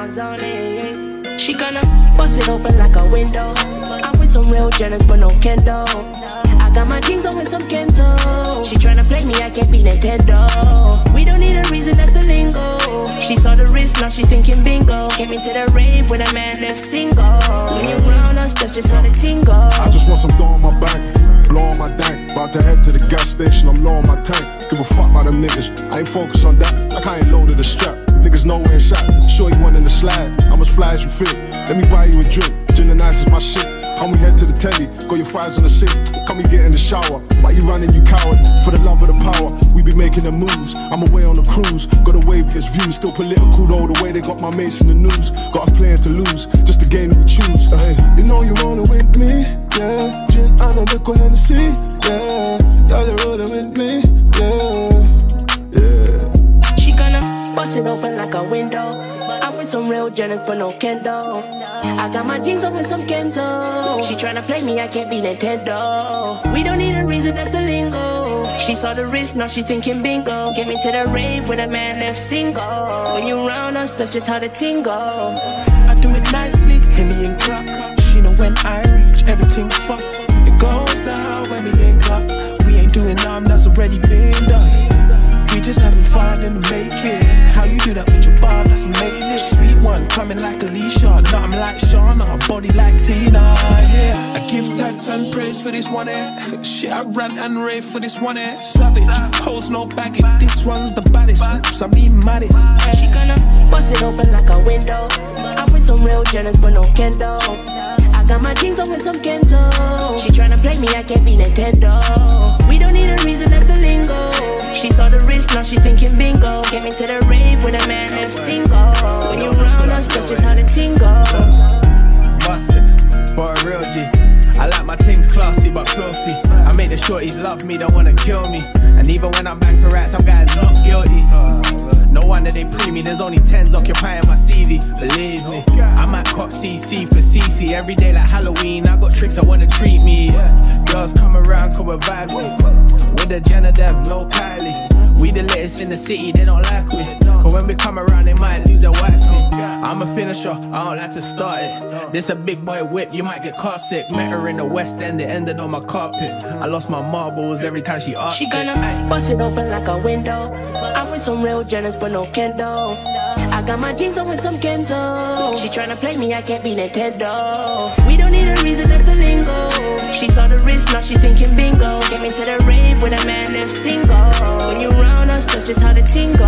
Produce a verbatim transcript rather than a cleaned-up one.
my zone, yeah. She gonna bust it open like a window. I'm with some real Jenners, but no Kendo. I got my jeans on with some Kento. She tryna play me, I can't be Nintendo. We don't need a reason, that's the lingo. She saw the wrist, now she thinking bingo. Came into the rave when a man left single. When you round us, that's just how the tingle. I just want some dough on my back, blow on my dank. About to head to the gas station, I'm low on my tank. Give a fuck about them niggas, I ain't focused on that. Like I ain't loaded the strap, niggas know where it's at. Sure you one in the slide, I'm as fly as you fit. Let me buy you a drink, gin and ice is my shit. Come we head to the telly, got your fries on the sink. Come we get in the shower, why you running you coward? For the love of the power, we be making the moves. I'm away on the cruise, got a waviest view. Still political though, the way they got my mates in the news. Got us playing to lose, just the game that we choose. Hey, you know you wanna with me, yeah. Gin and a liquor Hennessy, yeah. Y'all are rolling with me, yeah, yeah. She gonna bust it open like a window. I'm with some real Jenners, but no Kendo. I got my jeans on with some Kenzo. She tryna play me, I can't be Nintendo. We don't need a reason, that's the lingo. She saw the wrist, now she thinking bingo. Came into the rave when a man left single. When you round us, that's just how the tingle. I do it nicely, Henny and clock. She know when I reach, everything fuck. It goes down when we link up. We ain't doing nothing that's already been done. We just having fun in the making. How you do that with your bar, that's amazing. Sweet one, coming like Alicia. Nothing like Shauna, body like Tina, yeah. I give thanks and praise for this one eh. Shit, I rant and rave for this one eh. Savage, holds no baggage. This one's the baddest, oops, I mean maddest. She gonna bust it open like a window. I'm with some real Jenners, but no Kendo. I got my jeans on with some Kenzo. She tryna play me, I can't be Nintendo. We don't need a reason, that's the lingo. She saw the wrist, now she thinking bingo. Came into the rave when a man left single. When you round us, that's just how the tingle. Bust it, for a real G. I like my things classy but filthy. I make the shorties love me, don't wanna kill me. And even when I'm banker rats, I'm getting not guilty. No wonder they pre me, there's only tens occupying my C V. Believe me, I might cop C C for C C every day like Halloween. I got tricks I wanna treat me. Yeah. Girls come around, come revive me. With the Jenna Dev, no Kylie. We the latest in the city, they don't like we. Cause when we come around, they might lose their wifey. I'm a finisher, I don't like to start it. This a big boy whip, you might get car sick. Met her in the West End, it ended on my carpet. I lost my marbles every time she asked. She gonna it. bust it open like a window. I'm with some real Jenners, but no Kendo. I got my jeans on with some Kenzo. She tryna play me, I can't be Nintendo. We don't need a reason, that's the lingo. She saw the wrist, now she thinking bingo. Came into the rave when a man left single. When you round us, that's just how the tingle.